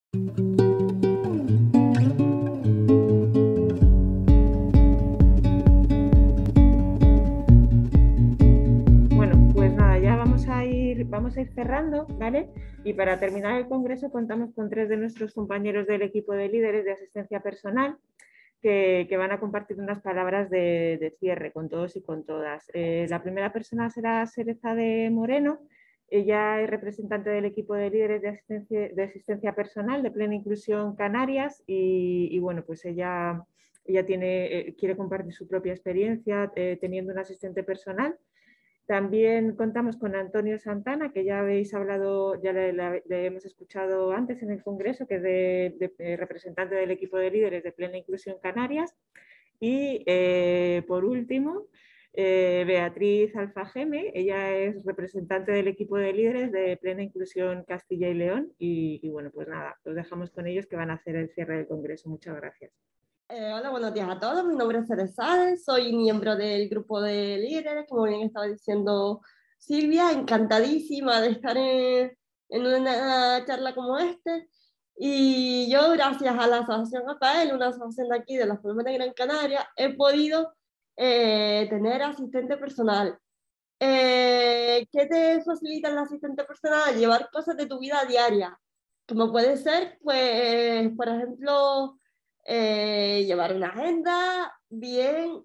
Bueno, pues nada, ya vamos a ir cerrando, ¿vale? Y para terminar el congreso contamos con 3 de nuestros compañeros del equipo de líderes de asistencia personal que van a compartir unas palabras de cierre con todos y con todas. La primera persona será Sereza de Moreno. Ella es representante del equipo de líderes de asistencia personal de Plena Inclusión Canarias y bueno, pues ella quiere compartir su propia experiencia teniendo un asistente personal. También contamos con Antonio Santana, que ya habéis hablado, ya le hemos escuchado antes en el Congreso, que es representante del equipo de líderes de Plena Inclusión Canarias. Y por último, Beatriz Alfageme, ella es representante del equipo de líderes de Plena Inclusión Castilla y León. Y bueno, pues nada, los dejamos con ellos que van a hacer el cierre del Congreso. Muchas gracias. Hola, buenos días a todos. Mi nombre es Cerezade, soy miembro del grupo de líderes, como bien estaba diciendo Silvia, encantadísima de estar en una charla como este. Y yo, gracias a la Asociación APAEL, una asociación de aquí de las Palmas de Gran Canaria, he podido tener asistente personal. ¿Qué te facilita el asistente personal? Llevar cosas de tu vida diaria, como puede ser, pues, por ejemplo, llevar una agenda bien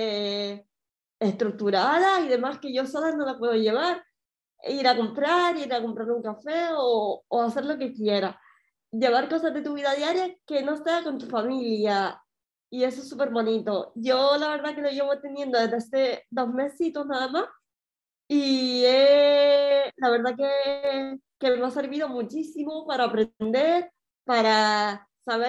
estructurada y demás que yo sola no la puedo llevar. Ir a comprar un café o hacer lo que quiera. Llevar cosas de tu vida diaria que no sea con tu familia. Y eso es súper bonito. Yo la verdad que lo llevo teniendo desde hace 2 mesitos nada más. Y la verdad que me ha servido muchísimo para aprender, para saber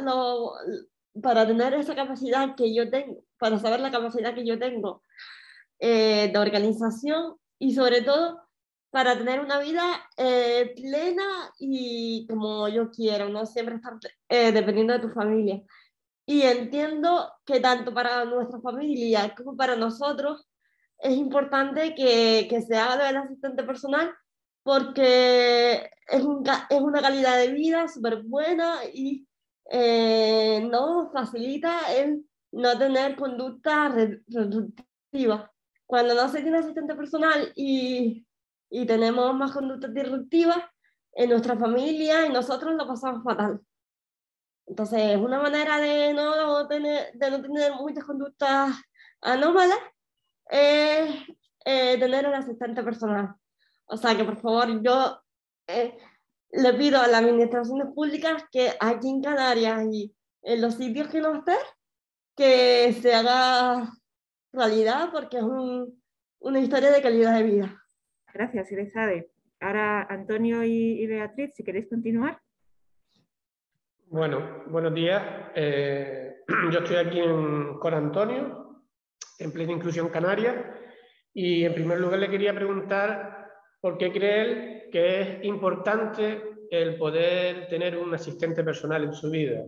para tener esa capacidad que yo tengo, para saber la capacidad que yo tengo de organización y sobre todo para tener una vida plena y como yo quiero, no siempre estar dependiendo de tu familia. Y entiendo que tanto para nuestra familia como para nosotros es importante que se haga lo del asistente personal porque es una calidad de vida súper buena y nos facilita el no tener conducta reductiva. Cuando no se tiene asistente personal y tenemos más conductas disruptivas, en nuestra familia y nosotros lo pasamos fatal. Entonces, una manera de no tener muchas conductas anómalas es tener un asistente personal. O sea que, por favor, yo eh, le pido a las administraciones públicas que aquí en Canarias y en los sitios que no esté, que se haga realidad porque es una historia de calidad de vida. Gracias, Elizabeth. Ahora, Antonio y Beatriz, si queréis continuar. Bueno, buenos días. Yo estoy aquí con Antonio, en Plena Inclusión Canaria, y en primer lugar le quería preguntar por qué cree él que es importante el poder tener un asistente personal en su vida,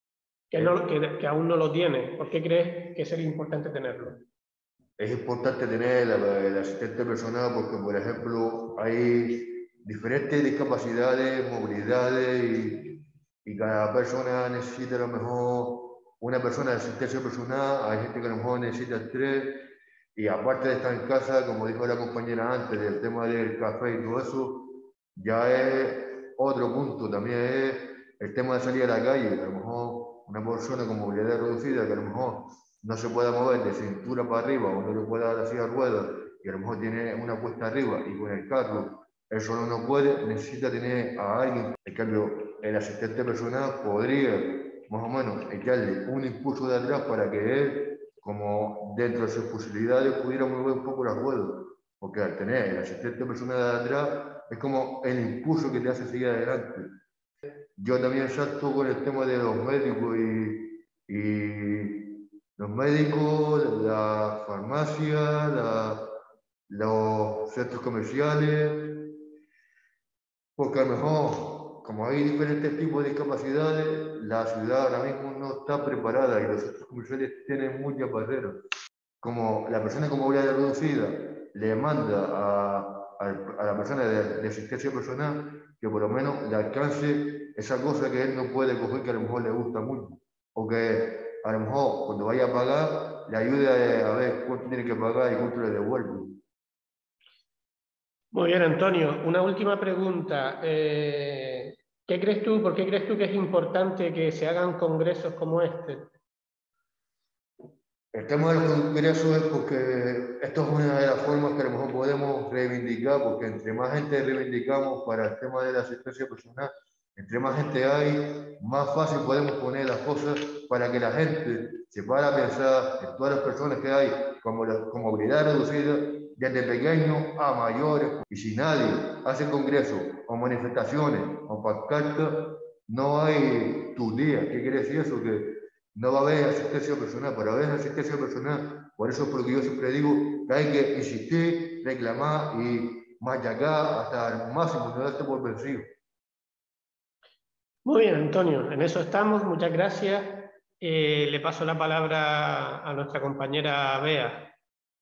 que aún no lo tiene. ¿Por qué crees que sería importante tenerlo? Es importante tener el asistente personal porque, por ejemplo, hay diferentes discapacidades, movilidades y cada persona necesita a lo mejor una persona de asistencia personal, hay gente que a lo mejor necesita 3 y aparte de estar en casa, como dijo la compañera antes, del tema del café y todo eso, ya es otro punto, también es el tema de salir a la calle, a lo mejor una persona con movilidad reducida que a lo mejor no se pueda mover de cintura para arriba o no le pueda dar la silla de ruedas y a lo mejor tiene una cuesta arriba y con el carro él solo no puede, necesita tener a alguien. En cambio, el asistente personal podría más o menos echarle un impulso de atrás para que él, como dentro de sus posibilidades, pudiera mover un poco las ruedas. Porque al tener el asistente personal de atrás, es como el impulso que te hace seguir adelante. Yo también salto con el tema de los médicos y los médicos, la farmacia, los centros comerciales, porque a lo mejor, como hay diferentes tipos de discapacidades, la ciudad ahora mismo no está preparada y los centros comerciales tienen muchas barreras. Como la persona con movilidad reducida le manda a la persona de asistencia personal que por lo menos le alcance esa cosa que él no puede coger, que a lo mejor le gusta mucho, o que a lo mejor cuando vaya a pagar le ayude a ver cuánto tiene que pagar y cuánto le devuelve. Muy bien, Antonio. Una última pregunta. ¿Qué crees tú, por qué crees tú que es importante que se hagan congresos como este? El tema de los congresos es porque esto es una de las formas que a lo mejor podemos reivindicar, porque entre más gente reivindicamos para el tema de la asistencia personal, entre más gente hay, más fácil podemos poner las cosas para que la gente se pueda a pensar en todas las personas que hay con movilidad reducida, desde pequeños a mayores. Y si nadie hace congresos o manifestaciones o pancartas, no hay tu día. ¿Qué quiere decir eso? Que no va a haber asistencia personal. Para haber asistencia personal, por eso es porque yo siempre digo que hay que insistir, reclamar y machacar hasta el máximo, no darse por vencido. Muy bien, Antonio, en eso estamos, muchas gracias. Le paso la palabra a nuestra compañera Bea.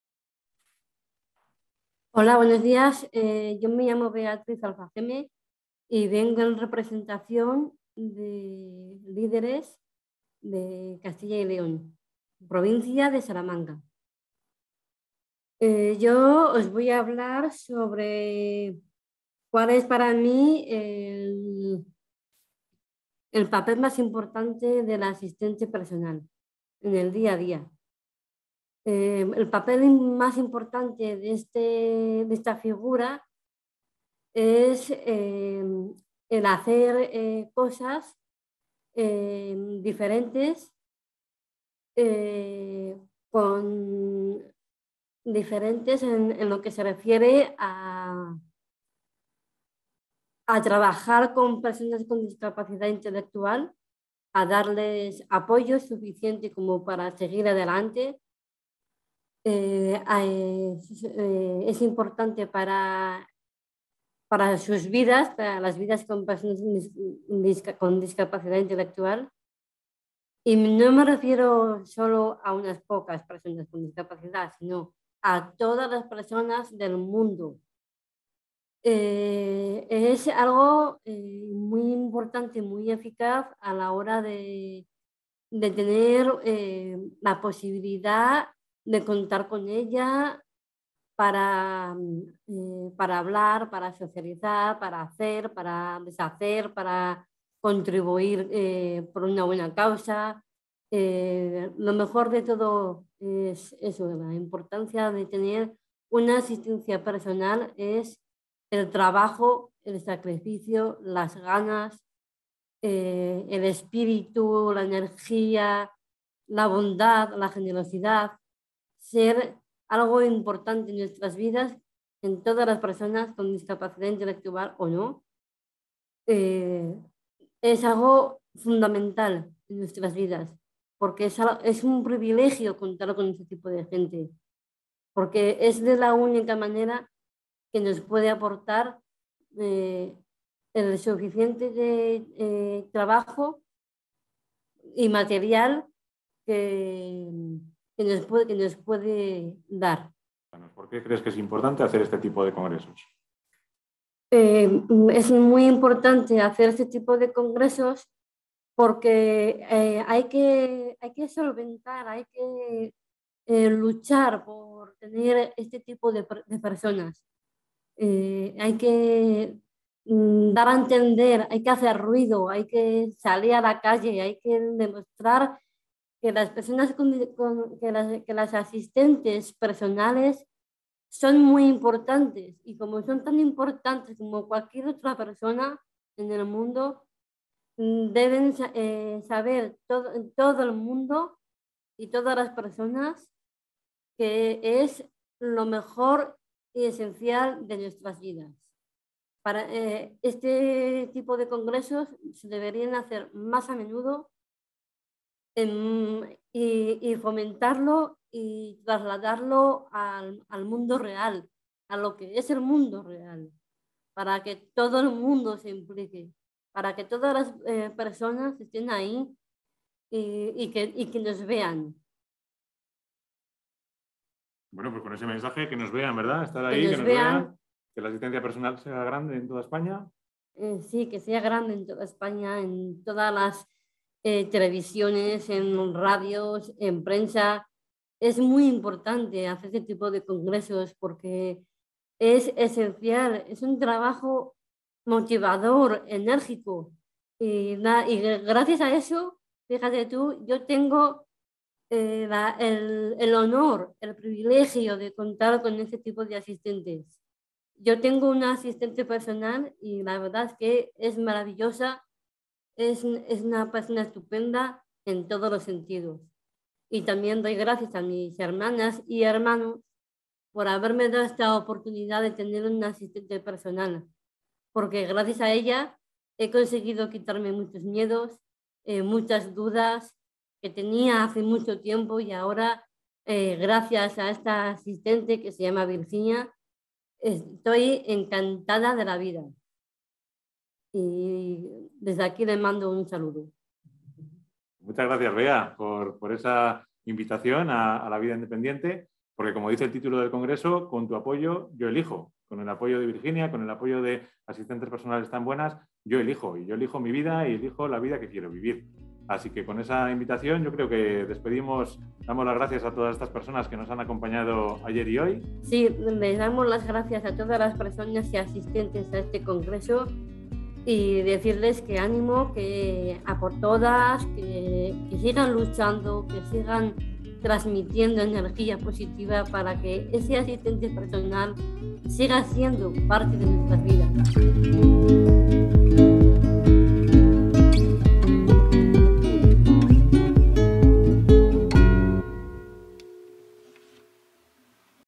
Hola, buenos días. Yo me llamo Beatriz Alfaceme y vengo en representación de líderes de Castilla y León, provincia de Salamanca. Yo os voy a hablar sobre cuál es para mí el papel más importante del asistente personal en el día a día. El papel más importante de esta figura es el hacer cosas diferentes diferentes en lo que se refiere a trabajar con personas con discapacidad intelectual, a darles apoyo suficiente como para seguir adelante. Es importante para sus vidas, para las vidas con personas con discapacidad intelectual. Y no me refiero solo a unas pocas personas con discapacidad, sino a todas las personas del mundo. Es algo muy importante, muy eficaz a la hora de tener la posibilidad de contar con ella para hablar, para socializar, para hacer, para deshacer, para contribuir por una buena causa. Lo mejor de todo es eso, la importancia de tener una asistencia personal es el trabajo, el sacrificio, las ganas, el espíritu, la energía, la bondad, la generosidad, ser algo importante en nuestras vidas, en todas las personas con discapacidad intelectual o no. Es algo fundamental en nuestras vidas, porque es un privilegio contar con este tipo de gente, porque es de la única manera que nos puede aportar el suficiente de trabajo y material que nos puede dar. ¿Por qué crees que es importante hacer este tipo de congresos? Es muy importante hacer este tipo de congresos porque hay que solventar, hay que luchar por tener este tipo de personas. Hay que dar a entender, hay que hacer ruido, hay que salir a la calle, hay que demostrar que las personas que las asistentes personales son muy importantes y como son tan importantes como cualquier otra persona en el mundo, deben saber todo el mundo y todas las personas que es lo mejor y esencial de nuestras vidas. Para este tipo de congresos se deberían hacer más a menudo y fomentarlo y trasladarlo al mundo real, a lo que es el mundo real, para que todo el mundo se implique, para que todas las personas estén ahí y que nos vean. Bueno, pues con ese mensaje que nos vean, ¿verdad? Estar ahí, Que nos vean, que la asistencia personal sea grande en toda España. Sí, que sea grande en toda España, en todas las televisiones, en radios, en prensa. Es muy importante hacer este tipo de congresos porque es esencial, es un trabajo motivador, enérgico. Y gracias a eso, fíjate tú, yo tengo el honor, el privilegio de contar con este tipo de asistentes. Yo tengo una asistente personal y la verdad es que es maravillosa, es una persona estupenda en todos los sentidos. Y también doy gracias a mis hermanas y hermanos por haberme dado esta oportunidad de tener una asistente personal, porque gracias a ella he conseguido quitarme muchos miedos, muchas dudas que tenía hace mucho tiempo y ahora, gracias a esta asistente que se llama Virginia, estoy encantada de la vida. Y desde aquí le mando un saludo. Muchas gracias, Bea, por esa invitación a la vida independiente, porque como dice el título del Congreso, con tu apoyo yo elijo. Con el apoyo de Virginia, con el apoyo de asistentes personales tan buenas, yo elijo. Y yo elijo mi vida y elijo la vida que quiero vivir. Así que con esa invitación yo creo que despedimos, damos las gracias a todas estas personas que nos han acompañado ayer y hoy. Sí, les damos las gracias a todas las personas y asistentes a este Congreso y decirles que ánimo, que a por todas, que sigan luchando, que sigan transmitiendo energía positiva para que ese asistente personal siga siendo parte de nuestras vidas.